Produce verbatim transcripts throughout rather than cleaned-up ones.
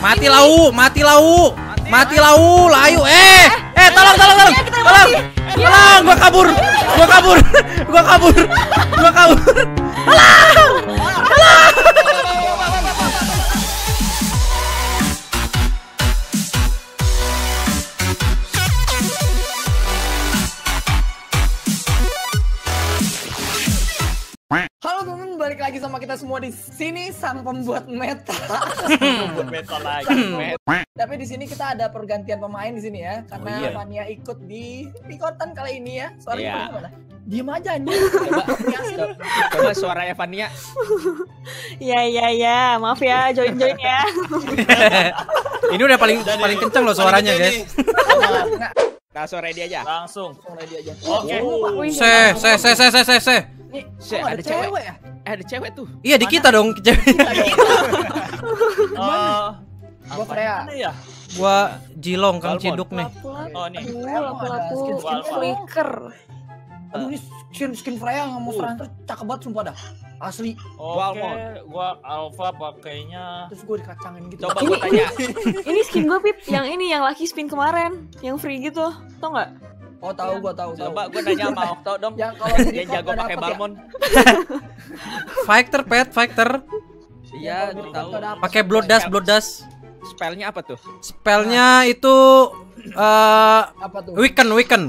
Mati lau, mati lau. Mati lau, layu. Eh, eh tolong tolong tolong. Tolong. Tolong, gua kabur. Gua kabur. Gua kabur. Gua kabur. Tolong. Tolong. Halo teman-teman, balik lagi sama kita semua di sini sang pembuat meta. Pembuat meta lagi. Tapi di sini kita ada pergantian pemain di sini ya, karena Oh, iya. Fania ikut di Pikotan kali ini ya. Suaranya Iya. gimana? Diem aja anjing. Coba, coba suara Evania. Ya ya ya, maaf ya, join join ya. Ini udah paling paling kenceng loh suaranya, guys. Nah, suara dia aja. Langsung. Ready aja. Oke. Wih, Se, se, se, se, se, se, se. Nih, Se, kok ada cewek. ya? Eh, ada cewek tuh. Iya di kita dong, cewek. Eh, Gua Freya. Mana ya? Gua Jilong Kang Balmon. Ciduk nih. Oh, nih. Aduh, Freya laku ada laku skin-skin Alpha. flicker. Aduh, ini skin skin Freya nggak mau Uh. Franter cakep banget sumpah dah. Asli. Oke, Balmon. gua Alpha pakainya. Terus gue dikacangin gitu. Coba gua tanya. Ini skin gue Pip, yang ini yang lucky spin kemarin, yang free gitu, tau nggak? Oh, tahu gua tahu tahu. Coba gua nanya sama Okto dong. Yang kalau Yang Picot jago nggak pakai dapet ya? Balmon. Fighter pet, fighter. Iya, Yang gua kalau tahu. Picot nggak dapet. Pakai blood dust, blood dust. Spellnya apa tuh? Spellnya itu eh Apa tuh? weaken, weaken.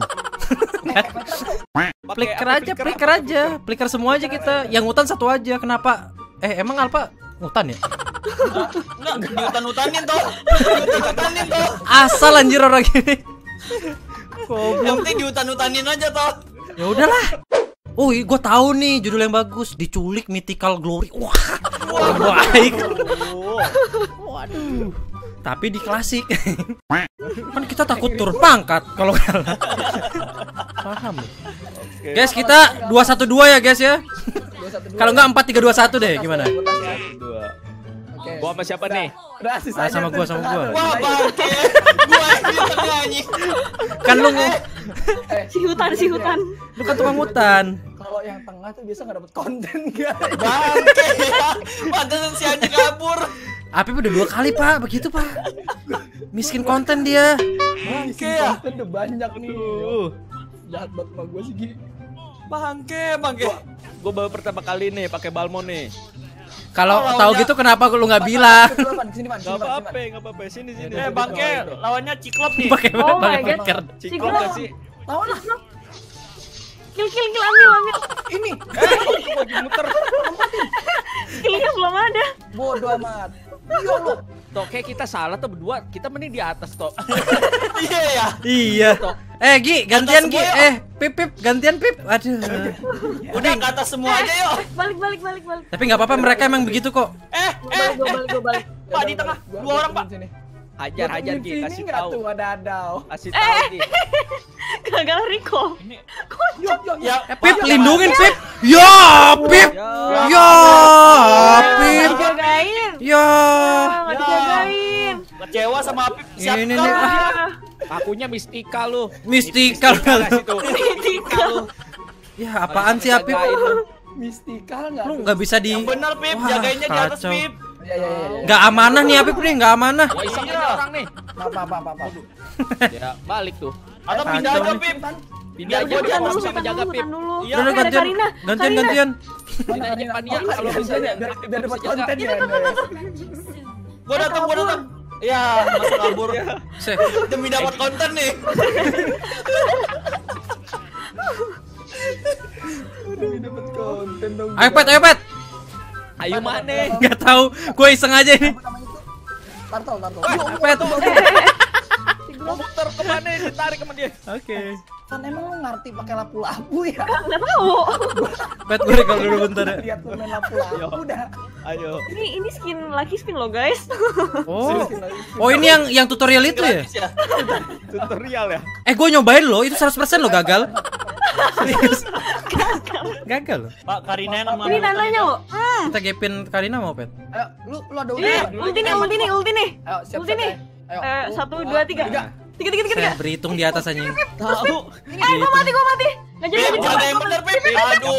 Pakai Flicker apa, aja, flicker flicker apa? aja. Flicker semua aja kita. Yang hutan satu aja. Kenapa? Eh, emang Alpha hutan ya? Enggak, di hutan-hutanin toh. Di hutan-hutanin toh. Asal anjir orang ini. Yang penting di hutan-hutanin aja toh. Ya udahlah. Oh, gue tahu nih judul yang bagus. Diculik Mythical Glory. Wah, baik. Waduh. Tapi di klasik. Kan kita takut turun pangkat kalau kalah. Paham. Guys, kita dua satu dua ya, guys ya. Dua, satu, dua. Kalau enggak empat tiga dua satu deh, gimana? Dua. Oke. Gua sama siapa nih? Udah, sisanya Ah, sama gua, sama gua. Wah, bangke. Gua di tengah anjing. Kan lu ngu- Eh, Si hutan, si hutan. lu kan tukang hutan. kalau yang tengah tuh biasa nggak dapet konten guys. Bangke. Pantesan si anjing kabur. Apip udah dua kali, Pak. Begitu, Pak. Miskin konten dia. Bangke ya. Konten udah banyak nih. Tuh. Jahat banget sama gue sih Gi. Bangke, bangke. Gua baru pertama kali nih pakai Balmon nih. Kalau Oh, tahu lawannya- gitu kenapa lu nggak bilang? Dulu, Pan, sini, Pan, sini, Gak Pan, apa-apa, sini, gak apa-apa. Sini sini. Eh, bangke, lawannya Ciklop nih. Pakai Oh my pakai God. flicker. Ciklop gak sih? Pan. Tahu lah. Kill kill kill ambil ambil. Ini Lagi muter. Killnya belum ada. bodoh amat. Iya lo. Toh, kayak kita salah tuh berdua. Kita mending di atas toh. Iya ya. Iya. Eh, Gi, gantian Gi. semua yuk. Eh, Pip Pip, gantian Pip. Aduh. Udah ke atas semua aja yuk. Balik balik balik balik. Tapi nggak apa-apa, mereka emang begitu kok. Eh, eh, Balik gue balik gue balik. Pak di tengah. Dua orang, Pak. Hajar hajar Gi, kasih nggak tahu. tuh ada adau. Kasih tahu Gi. Gagal Rico. Yuk yuk Ya, Eh, Pip, Pak, lindungin Pip. Ya, Pip. Ya. Ya, Nggak Pip. dijagain. Ya. Nggak dijagain. Kecewa sama Apip. Siap Ini kau. nih. Ah, Akunya Mistika lu. Mistikal. Kasih tuh. Mythical. Ya, apaan sih Pip? Jagain lu. Mistikal nggak? Lu tuh? nggak bisa di Yang bener, Pip. Wah, Jagainnya di atas, kacau. Pip. Iya iya iya. Nggak amanah nih Apip nih, nggak amanah. Wah, iseng Iya. aja orang nih. Apa apa apa apa. Ya, balik tuh. Atau pindah Kacau aja, nih. Pip. Pindah aja Hutan dia dulu, masih hutan menjaga dulu, Pip. hutan dulu. Iya. Udah Karina, gantian, Karina. gantian, Karina. gantian. Pindah aja Pania Kalau kalau bisa bisa ya, biar biar dapat konten ya. Anda ya. Gua datang, gua datang. Iya, masuk kabur. Se, Demi dapat konten nih. Demi dapat konten dong. ayo Pet, ayo Pet. Ayo mana? Nggak tahu, gue iseng aja ini. Apa namanya itu? Tartol tartol. Ayo, Pet. Mau muter kemana? Ditarik sama dia. Oke. Kan emang lu ngerti pakai lapu-lapu ya? Nggak tahu. Pet, gue rekam dulu bentar ya. Lihat lu main lapu-lapu udah. Ayo. Ini ini skin lucky spin lo guys. Oh, oh ini yang yang tutorial itu ya? Gratis ya. Tutorial ya. Eh, gue nyobain loh, itu seratus persen lo gagal. Serius. Gagal loh. Pak, Karina yang Ini mana? tandanya lo. Hmm. Kita gapin Karina mau Pet. Ayo, lu lu ada Ini udah. ulti nih, ulti nih, ulti nih. Ayo, siap Ulti siap. nih. Ayo. Eh, satu, dua, tiga. Tiga. Tiga, tiga, tiga, tiga. Saya berhitung di atas anjing. Tahu. Eh, gua mati, gua mati. Nggak jadi, Pip, nggak jaga jadi. yang bener, Pip. Aduh.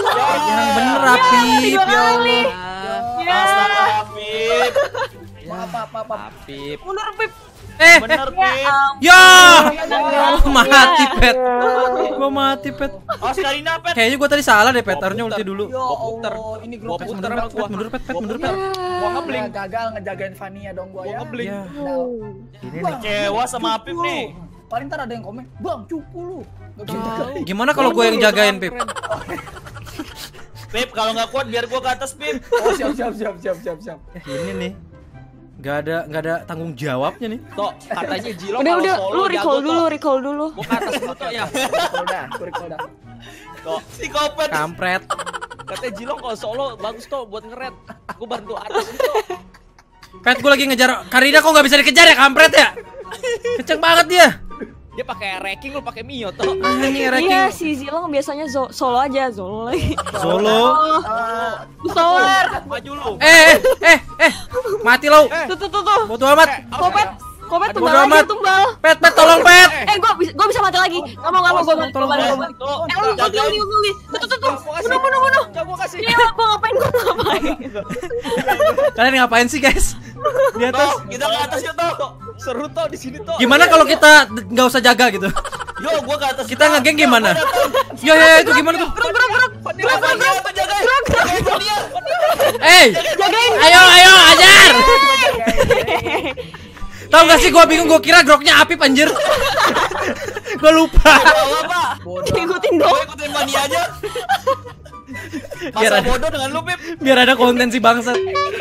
Yang bener Ya, mati Apip, dua ya kali. Allah. Ya. Astaga, Pip. Maaf apa apa apa. Pip. Mundur Pip. Eh, Bener, eh. Pip. Ya. Ya. Mati, Pet. Gua mati, Pet. Oh, Karina, Pet. Kayaknya gua tadi salah deh, Pet. Harusnya ulti dulu. Ya Gua puter. Allah, ini Gua grup puter Mundur, sama Pet. gua. Mundur, Pet. Pet. Mundur, Pet. Gua ngebling. gagal ngejagain Fania dong gua Gua ya. ngebling. Ya. Ini Kecewa sama Apip nih. Paling ntar ada yang komen, "Bang, cupu lu." Gak bisa jagain. Gimana kalau gua yang jagain, Pip? Pip, kalau nggak kuat biar gua ke atas, Pip. Oh, siap siap siap siap siap siap. Eh, ini nih. Gak ada gak ada tanggung jawabnya nih. Toh, katanya Jilo Udah kalau udah, solo lu jago, recall dulu, Toh. recall dulu. Gua ke atas dulu, Toh, ya. Recall dah, gua recall dah. Toh, Psikopat. Kampret. katanya Jilo kalau solo bagus, Toh, buat ngeret. Gua bantu atas itu, Toh. Pet, gua lagi ngejar Karina, kok nggak bisa dikejar ya, kampret ya? Kenceng banget dia. Dia pakai ranking, lu pakai Mio, Toh. Ini Iya, ranking si Zilong biasanya zo- solo aja, solo lagi. solo. Ah, Solar. Maju lu. Eh, eh, eh, eh. Mati lo. Eh, Tuh tuh tuh tuh. Bodo amat. Kopet, kopet Bodo tumbal amat. lagi, tumbal. Pet, Pet, tolong, Pet. Eh, gua bisa gua bisa mati lagi. Enggak mau, enggak mau gua balik, gua balik, gua balik. Tuh, Eh, ulti, ulti, ulti, ulti. Tuh tuh tuh tuh. Bunuh, bunuh, bunuh. Coba gua kasih. Iya, gua ngapain, gua ngapain. Kalian ngapain sih, guys? Di atas. Toh, kita ke atas yuk, Toh. Seru, Toh, di sini, Toh. Gimana kalau kita d- nggak usah jaga gitu? Yo, gua ke atas. Kita ngegeng gimana? Ya, ya, ya, itu gimana tuh? Gerak, gerak, gerak. Gerak, gerak, gerak, jagain. Jagain Fania. Eh, ayo, ayo, ajar. Tahu nggak sih, gua bingung, gua kira groknya Apip anjir. Gua lupa. Bawa, Pak. Ikutin Gua dong. ikutin Fania aja. Biar Masa ada- bodoh dengan lu, Pip. Biar ada konten si bangsat.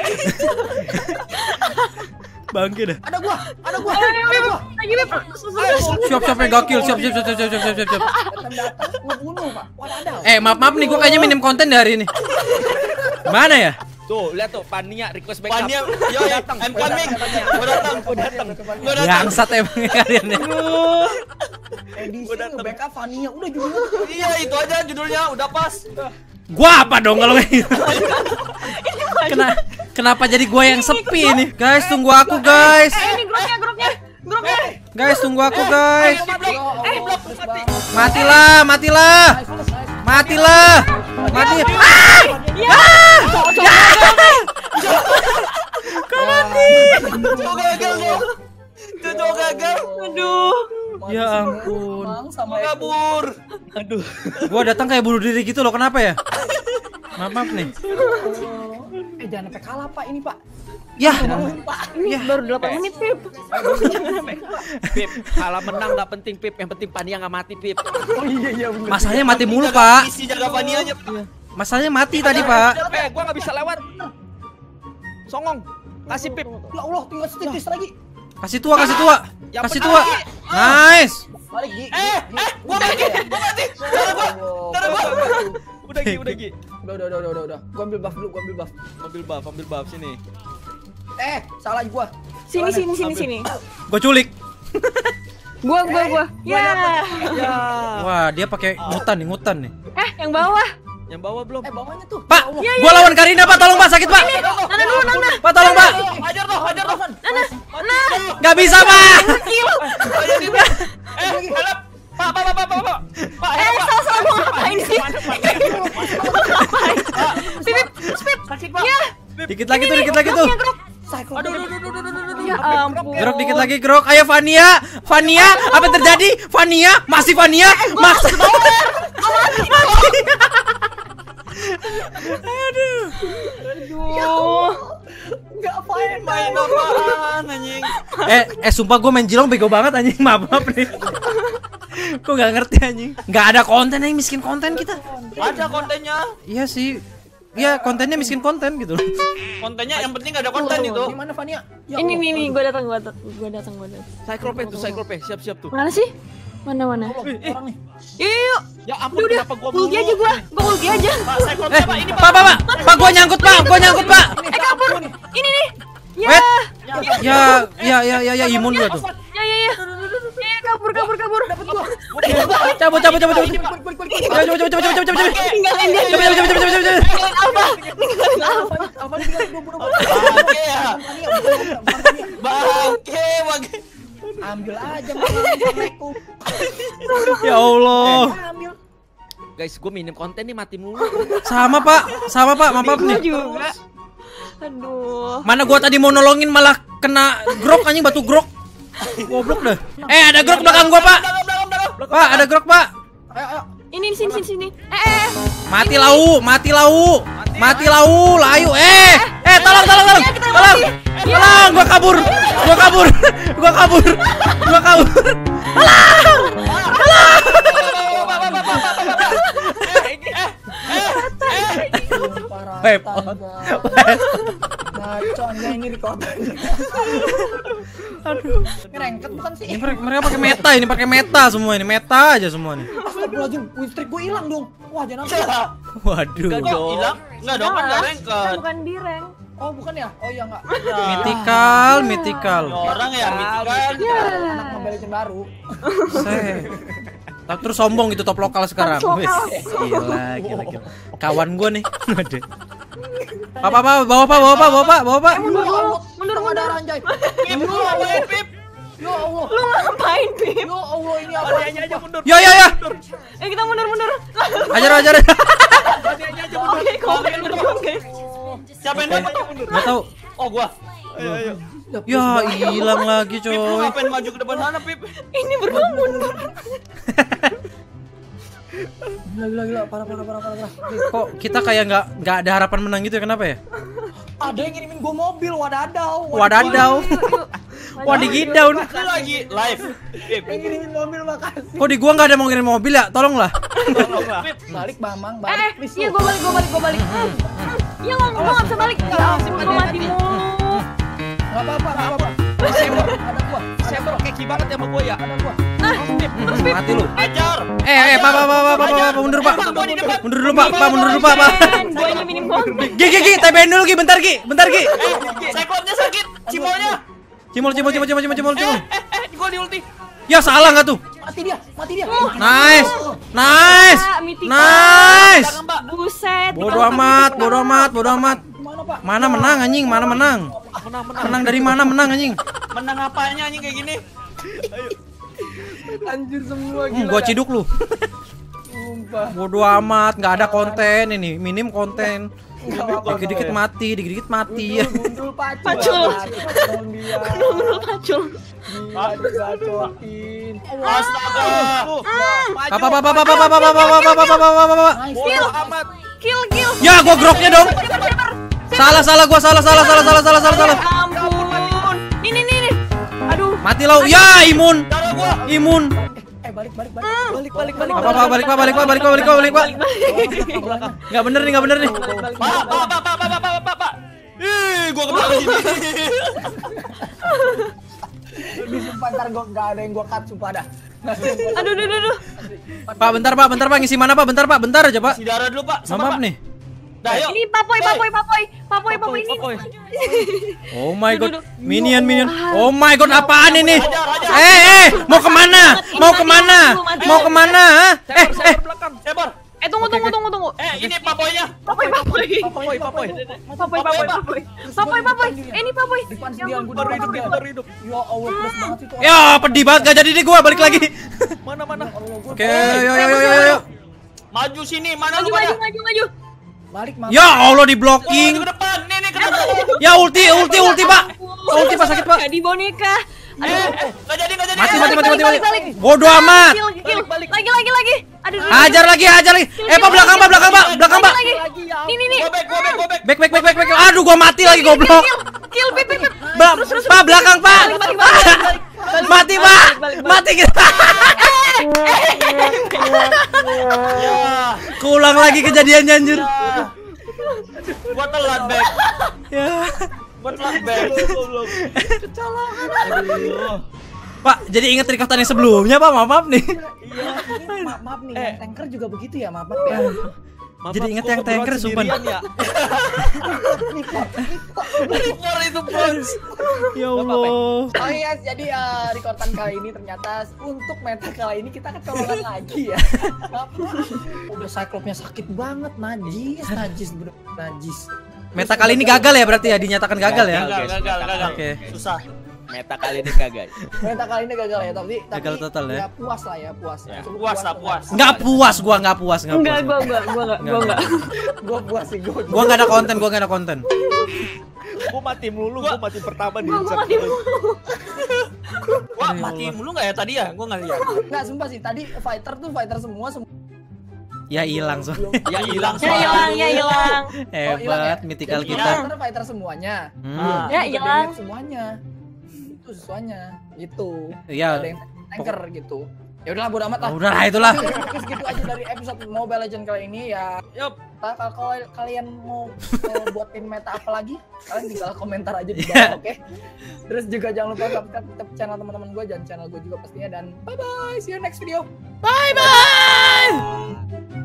Bangke dah. ada gua, ada gua, Ayo, ada Pip. gua. Lagi, Pip. Siap, siap, yang gakil, siap, siap, siap, siap, siap, siap, siap, siap. Datang datang gua bunuh, Pak. Wadaw. Eh, maaf, maaf nih, gua kayaknya minim konten dari ini. Mana ya? Tuh, lihat tuh, Fania request backup. Fania, yo, datang. I'm coming. Gua datang. Gua datang. Gua datang. Bangsat emang kalian ya. Edisi nge-backup Fania udah judulnya. Iya, itu aja judulnya, udah pas. Gua apa dong kalau kayak gitu? Kena, kenapa jadi gua yang sepi ini? Guys, tunggu aku, guys. Eh, ini grupnya, grupnya. Grupnya. Guys, tunggu aku, guys. Ya Allah, terus banget. Matilah, matilah. Nice, nice. Matilah. Mati. Ah! Cowok gagal, Toh. Itu cowok gagal. Aduh. Ya ampun. Bang, sama Mau kabur. Aduh. Gua datang kayak bunuh diri gitu loh. Kenapa ya? Maaf, maaf nih. Eh, jangan sampai kalah, Pak. Ini, Pak. Ya. Ini baru delapan menit, Pip. Pip, kalah menang nggak penting, Pip. Yang penting Fania nggak mati, Pip. Oh iya iya benar. Masalahnya mati mulu, Jaga Pak. Isi jaga Fanianya. Masalahnya mati tadi, Pak. Eh, gua nggak bisa lewat. Songong. Kasih, Pip. Ya Allah, tinggal sedikit lagi. Kasih tua, kasih tua. Yang Kasih penting- tua. Nice. Balik, Gi. Eh, eh, gua mati, gua mati. Darah gua, darah gua. Udah, Gi, udah, Gi. Udah, udah, udah, udah, udah, udah. Gua ambil buff dulu, gua ambil buff. Ambil buff, ambil buff sini. Eh, salah gua. Sini, sini, sini, sini. Gua culik. Gua, gua, gua. Ya. Ya. Wah, dia pakai ngutan nih, ngutan nih. Eh, yang bawah. Yang bawah belum? Eh, bawahnya tuh. Pak, gua lawan Karina, Pak. Tolong, Pak. Sakit, Pak. Nana dulu, Nana. Pak, tolong, Pak. Hajar toh, hajar toh. Nana. Nah. Gak bisa, Pak. Kill. Ayo di Eh, help. Pak, pak, pak, pak, pak, pak. Pak, Eh, help, Pak. salah, salah. Mau ngapain sih? Mau ngapain? Pip, Pip. Sakit, Pak. Ya. Dikit lagi tuh, dikit lagi tuh. Grupnya, grup. Cycle. Aduh, aduh, aduh, aduh, aduh, aduh, aduh. Ya ampun. Grok dikit lagi, Grok. Ayo Fania. Fania, apa yang terjadi? Fania, masih Fania. Masih. Aduh. Aduh. Enggak main, Main apaan anjing? Eh, eh sumpah gue main Jilong bego banget anjing. Maaf, maaf nih. Kok gak ngerti anjing. Gak ada konten anjing, miskin konten kita. Ada kontennya. Iya sih. Iya, kontennya miskin konten gitu. Kontennya yang penting gak ada konten itu. Di mana Fania? Ya Ini Allah. nih nih, gua datang, gua datang, gua datang, gua datang. Cyclope tuh, Cyclope. Siap-siap tuh. Mana sih? Mana mana? Orang nih. Yuk, yuk, yuk. Ya ampun, Udah, kenapa gua ulti aja gua, gua ulti aja. Pak, saya konten, Eh, Pak. Ini, Pak, Pak, Pak. Pak, gua nyangkut, Pak. Gua nyangkut, Pak. Eh kabur. Ini nih. Ya. Wait. Ya, ya, ya, ya, ya, imun gua tuh. Ya, ya, ya. Ya, kabur, kabur, kabur. Dapat gua. Cabut, cabut, cabut, cabut. Kulik, kulik, kulik. Cabut, cabut, cabut, cabut, cabut, cabut. Tinggalin dia. Cabut, cabut, cabut, cabut, cabut. Tinggalin Alfa. Tinggalin Alfa. Alfa nih tinggal dua puluh. Bangke ya. Fania, bukan, bukan, bukan Fania. Bangke, bangke. Ambil aja Assalamualaikum. Ya Allah. Ambil. Guys, gua minim konten nih mati mulu. Sama, Pak. Sama, Pak. Maaf, maaf Gua nih. juga. Aduh. Mana gua tadi mau nolongin malah kena grok anjing, batu grok. Goblok dah. Eh, ada grok belakang gua, Pak. Pak, ada grok, Pak. Ayo, ayo. Ini sini sini sini. Eh eh. Mati lau, mati lau. Mati lau, layu. Eh, eh tolong tolong tolong. Tolong. Tolong, gua kabur. Gua kabur. Gua kabur. Gua kabur. Web. Ngaco anjing ini recorder. Aduh. Ini rengket bukan sih? Ini mereka, mereka pakai meta, ini pakai meta semua ini, meta aja semua nih. Astagfirullahaladzim, win streak gue hilang dong. Wah, jangan sampai. Waduh. Enggak dong. Hilang? Enggak dong, kan enggak rank Kan bukan di rank. Oh, bukan ya? Oh iya enggak. Mythical, mythical. Orang ya mythical. Anak Mobile Legends baru. Set. Tak terus sombong gitu top lokal sekarang. Top lokal. Wes, gila, gila, gila. Kawan gua nih. Ada. Apa apa bawa Pak, bawa Pak, bawa Pak, bawa Pak. Mundur, mundur, mundur, mundur, anjay. Pip, lu ngapain, Pip? Ya Allah. Lu ngapain, Pip? Ya Allah, ini apa? Dia aja mundur. Ya ya ya. Eh kita mundur mundur. Ajar ajar. Dia aja mundur. Oke, kau mundur oke. Siapa yang dapat tuh mundur? Enggak tahu. Oh, gua. Ayo, ayo. Ya hilang lagi, Pip, lu coy. ngapain maju ke depan sana, Pip? Ini berdua mundur. Gila, gila, gila. Parah, parah, parah, parah. Kok kita kayak nggak nggak ada harapan menang gitu ya, kenapa ya? Ada yang ngirimin gue mobil, wadadau. Wadadau. Wadigidaun. Lu lagi live. Pip, Yang ngirimin mobil, makasih. Kok di gua nggak ada mau ngirim mobil ya? Tolonglah. tolonglah. Pip, Balik, Bambang, Eh, balik. Please, iya lu. gua balik gua balik gua balik. Iya lo gua nggak bisa balik. Ya ampun gua mati mulu. Nggak apa-apa, nggak apa-apa. Sembor. Ada gua, Sembor keki banget ya sama gua ya. ada gua. Ah, terus Pip. Mati lu. ajar. Eh, eh, Pak, Pak, Pak, Pak, Pak, Pak, Pak, mundur, Pak. Gua di depan. Mundur dulu, Pak. Pak, mundur dulu, Pak, Pak. Gua ini minim konten. Gi, gi, gi, T B N dulu, Gi, bentar, Gi. Bentar, Gi. Cyclops-nya sakit. Cimolnya. Cimol, cimol, cimol, cimol, cimol, cimol, cimol. Eh, eh, gua di ulti. Ya salah nggak tuh? Mati dia, mati dia. Nice, nice, Ah, mythical. nice. Belakang, Mbak. Buset. Bodo amat, bodo amat, bodo amat. Gimana, Pak? Mana menang anjing, mana menang? Menang menang. Menang dari mana menang anjing? Menang apanya anjing kayak gini? Anjir semua Hmm, gila. gua dah. ciduk lu. Sumpah. Bodo amat, nggak ada konten ini, minim konten. Nggak apa-apa. Dikit-dikit mati, dikit-dikit mati. Gundul, gundul, pacul. Pacul. Pacul dia. Menurut pacul. Gila, digacokin. Astaga. Apa apa apa apa apa apa apa apa apa apa apa apa apa. Nice. Kill. Kill kill. Ya, gua groknya dong. Sabar, sabar. Salah salah gua salah salah salah salah salah salah salah. Ya ampun. Ini nih nih. Aduh. Mati lau. Ya, imun. Darah gua. Imun. Eh, balik, balik, balik. Balik, balik, balik. Apa apa balik Pak, balik Pak, balik Pak, balik Pak, balik Pak. Enggak bener nih, enggak bener nih. Pak, pak, pak, pak, pak, pak, pak, pak, pak. Ih, gua ke belakang sini. Ini sumpah ntar gua nggak ada yang gua cut, sumpah dah. Nggak ada yang gua cut. Aduh aduh aduh, aduh. Pak, bentar Pak, bentar Pak, ngisi mana Pak? Bentar Pak, bentar aja Pak. Si darah dulu, Pak. Sama, Maaf Pak. nih. Dah, yuk. Ini papoy papoy papoy. Papoy papoy ini. Papoy. Oh my god, Duh, duh, duh. minion minion. Oh my god, apaan ini? Ajar, ajar. Eh eh, mau kemana? Mau kemana? Mau kemana? hah? Eh eh, belakang. Sabar. Eh tunggu tunggu tunggu tunggu. Eh, ini papoynya. Papoy papoy. Papoy papoy. Papoy papoy papoy. Papoy papoy. Eh ini papoy. Depan Ya sendirian, ampun, gua Baru hidup depan baru hidup. Ya Allah, plus banget itu. ya pedih banget gak jadi nih gua balik lagi. Mana mana. Oke, yo yo yo yo yo. Maju sini. Mana Maju lu maju pada? maju maju. Balik, Mam. Ya Allah di Gua blocking. maju ke depan. Nih, nih, ke depan. Ya ulti ulti ulti Pak. Ulti Pak, sakit Pak. Jadi boneka. Eh, eh, nggak jadi, nggak jadi. Mati Eh, mati mati mati. balik, mati. balik. Bodoh amat. Kill kill. Lagi lagi lagi. Aduh. Hajar lagi, hajar lagi. Eh Pak, belakang Pak, belakang Pak, belakang Pak. Lagi. Lagi, ya. Nih nih nih. Gua back, gua back, gua back. Back back back back back. Aduh gua mati lagi goblok. Kill kill pip pip pip. Ba- Pak, belakang Pak. Balik, balik, balik, balik, balik. Mati Pak. Mati kita. Ya. Keulang lagi kejadiannya anjir. Ya. Gua telat back. Ya. Gua telat back. Aduh. Pak, jadi ingat rekotan yang sebelumnya Pak, maaf, maaf nih. Ini maaf, maaf nih, Eh. yang tanker juga begitu ya, maaf, maaf ya. Maaf, Jadi maaf, inget gua yang tanker, kebetulan sumpah. sendirian ya. Keluar itu bros. Ya Allah. Oh iya, jadi uh, rekordan kali ini ternyata untuk meta kali ini kita kecolongan lagi ya. Udah Cyclops-nya sakit banget, najis, najis bener najis. Meta kali ini gagal ya berarti ya, dinyatakan gagal ya. Gagal, gagal, gagal. Oke. Susah. Meta kali ini kagak. Meta kali ini gagal ya, tapi tapi Gagal total ya. puas lah ya, puas. Ya, Cukup puas lah, puas. Nggak puas gua, nggak puas, nggak puas. Enggak gua enggak gua enggak gua enggak. Gua puas sih, gua. Gua nggak ada konten, gua nggak ada konten. Gua mati mulu, gua mati pertama di Gua gua mati mulu. Wah, mati mulu nggak ya tadi ya? Gua nggak lihat. Enggak, sumpah sih tadi fighter tuh fighter semua semua. Ya hilang so. Ya hilang Ya hilang, ya hilang. Oh, hilang ya? Hebat mythical Jadi kita. fighter fighter semuanya. Hmm. Ya, Juga hilang. damage semuanya. Itu semuanya. Gitu. Ya. Ada yang tanker gitu. Ya udahlah bodo amat lah. Udah lah itulah. Oke, segitu aja dari episode Mobile Legends kali ini ya. Yup. Nah, kalau kalau kalian mau uh, buatin meta apa lagi, kalian tinggal komentar aja di Iya. bawah, oke? Terus juga jangan lupa subscribe tetap channel teman-teman gue dan channel gue juga pastinya, dan bye bye, see you next video. Bye bye.